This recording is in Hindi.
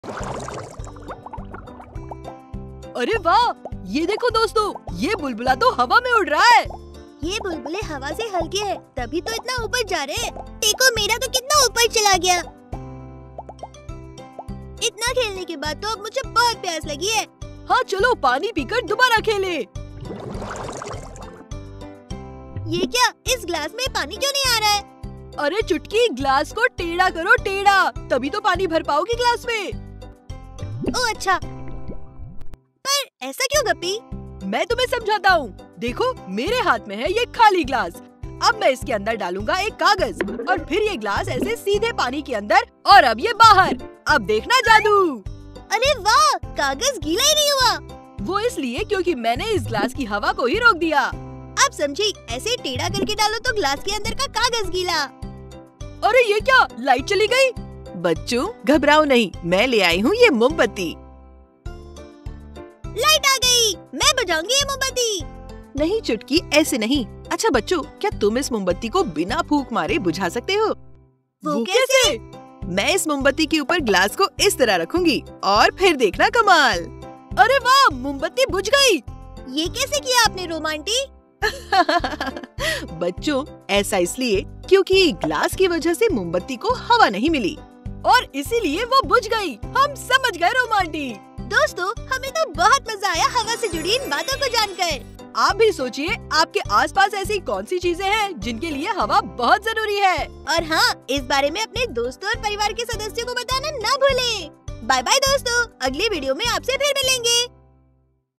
अरे वाह, ये देखो दोस्तों, ये बुलबुला तो हवा में उड़ रहा है। ये बुलबुले हवा से हल्के हैं, तभी तो इतना ऊपर जा रहे हैं। देखो मेरा तो कितना ऊपर चला गया। इतना खेलने के बाद तो अब मुझे बहुत प्यास लगी है। हाँ चलो पानी पीकर दोबारा खेले। ये क्या, इस ग्लास में पानी क्यों नहीं आ रहा है? अरे चुटकी, ग्लास को टेढ़ा करो, टेढ़ा, तभी तो पानी भर पाओगी ग्लास में। ओह अच्छा, पर ऐसा क्यों गप्पी? मैं तुम्हें समझाता हूँ। देखो मेरे हाथ में है ये खाली ग्लास। अब मैं इसके अंदर डालूंगा एक कागज और फिर ये ग्लास ऐसे सीधे पानी के अंदर और अब ये बाहर। अब देखना जादू। अरे वाह, कागज गीला ही नहीं हुआ। वो इसलिए क्योंकि मैंने इस ग्लास की हवा को ही रोक दिया। अब समझी, ऐसे टेढ़ा करके डालो तो ग्लास के अंदर का कागज गीला। अरे ये क्या, लाइट चली गई। बच्चों घबराओ नहीं, मैं ले आई हूँ ये मोमबत्ती। लाइट आ गई, मैं बुझाऊंगी ये मोमबत्ती। नहीं चुटकी, ऐसे नहीं। अच्छा बच्चों, क्या तुम इस मोमबत्ती को बिना फूंक मारे बुझा सकते हो? वो कैसे? मैं इस मोमबत्ती के ऊपर ग्लास को इस तरह रखूंगी और फिर देखना कमाल। अरे वाह, मोमबत्ती बुझ गई। ये कैसे किया आपने रोमांटी? बच्चों ऐसा इसलिए क्योंकि ग्लास की वजह से मोमबत्ती को हवा नहीं मिली और इसीलिए वो बुझ गई। हम समझ गए रोमांटी। दोस्तों हमें तो बहुत मजा आया हवा से जुड़ी इन बातों को जानकर। आप भी सोचिए, आपके आसपास ऐसी कौन सी चीजें हैं जिनके लिए हवा बहुत जरूरी है। और हाँ, इस बारे में अपने दोस्तों और परिवार के सदस्यों को बताना ना भूलें। बाय बाय दोस्तों, अगली वीडियो में आपसे फिर मिलेंगे।